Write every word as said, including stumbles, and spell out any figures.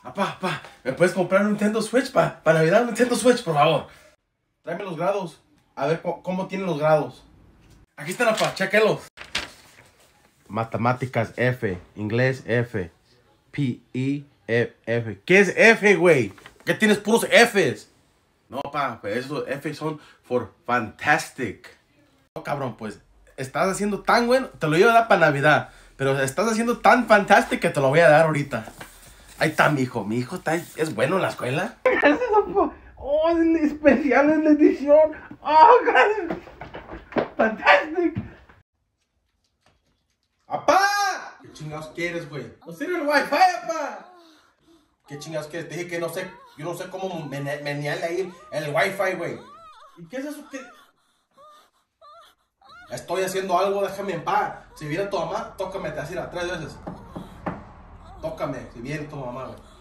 Apá, apá, ¿me puedes comprar un Nintendo Switch pa? Para Navidad, un Nintendo Switch, por favor. Tráeme los grados. A ver cómo, cómo tienen los grados. Aquí están, apá, chéquelos. Matemáticas F, inglés F, P, E, F, F. ¿Qué es F, güey? ¿Qué tienes puros Fs? No, pa, pues esos F son for fantastic. No, cabrón, pues estás haciendo tan bueno, te lo iba a dar para Navidad, pero estás haciendo tan fantastic que te lo voy a dar ahorita. Ahí está mi hijo, mi hijo está, es bueno en la escuela. Gracias, papá. Oh, es especial, es la edición. Oh, gracias. Fantastic. ¡Apá! ¿Qué chingados quieres, güey? No sirve el wifi, apá. ¿Qué chingados quieres? Te dije que no sé, yo no sé cómo mene- menearle ahí el wifi, güey. ¿Y qué es eso que...? Estoy haciendo algo, déjame en paz. Si viene tu mamá, tócame, te así tres veces. Tócame, si viene tu mamá, güey.